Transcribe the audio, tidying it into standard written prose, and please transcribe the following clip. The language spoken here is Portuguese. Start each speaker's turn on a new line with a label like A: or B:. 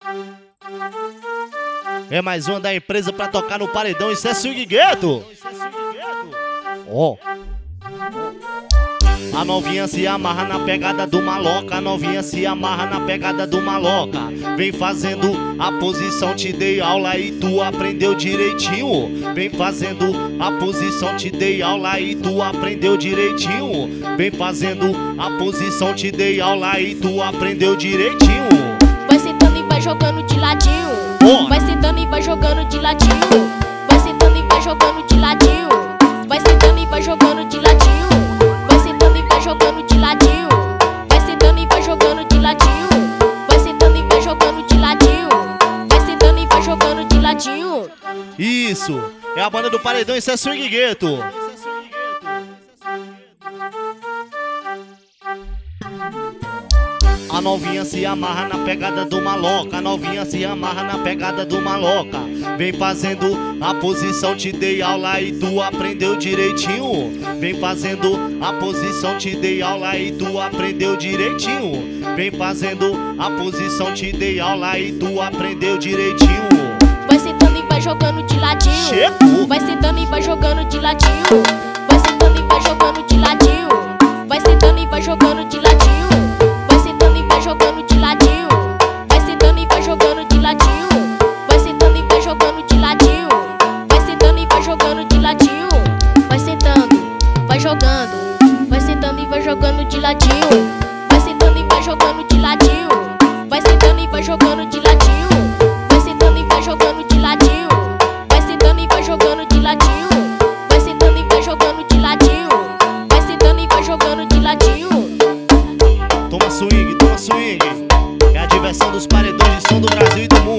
A: É mais uma da empresa pra tocar no paredão. Isso é swing Guetto. Ó. A novinha se amarra na pegada do Maloca. A novinha se amarra na pegada do Maloca. Vem fazendo a posição, te dei aula e tu aprendeu direitinho. Vem fazendo a posição, te dei aula e tu aprendeu direitinho. Vem fazendo a posição, te dei aula e tu aprendeu direitinho.
B: Vai sentando e vai jogando de ladinho. Vai sentando e vai jogando de ladinho. Vai sentando e vai jogando de ladinho. Vai sentando e vai jogando de ladinho. Vai sentando e vai jogando de ladinho. Vai sentando e vai jogando de ladinho. Vai sentando e vai jogando de ladinho. Vai sentando e vai jogando de ladinho.
A: Isso, é a banda do paredão, isso é swing Guetto. A novinha se amarra na pegada do Maloca. A novinha se amarra na pegada do Maloca. Vem fazendo a posição, te dei aula e tu aprendeu direitinho. Vem fazendo a posição, te dei aula e tu aprendeu direitinho. Vem fazendo a posição, te dei aula e tu aprendeu direitinho.
B: Vai sentando e vai jogando de ladinho.
A: Chegou.
B: Vai sentando e vai jogando de ladinho. Vai sentando e vai jogando de ladinho. Vai sentando e vai jogando de ladinho. Vai sentando e vai jogando de ladinho. Vai sentando e vai jogando de ladinho. Vai sentando e vai jogando de ladinho. Vai sentando e vai jogando de ladinho. Vai sentando, vai jogando. Vai sentando e vai jogando de ladinho. Vai sentando e vai jogando de ladinho. Vai sentando e vai jogando de ladinho. Vai sentando e vai jogando de ladinho. Vai sentando e vai jogando de ladinho. Vai sentando e vai jogando de ladinho. Vai sentando e vai jogando de ladinho.
A: Toma swing, toma swing. É a diversão dos paredões de som do Brasil e do mundo.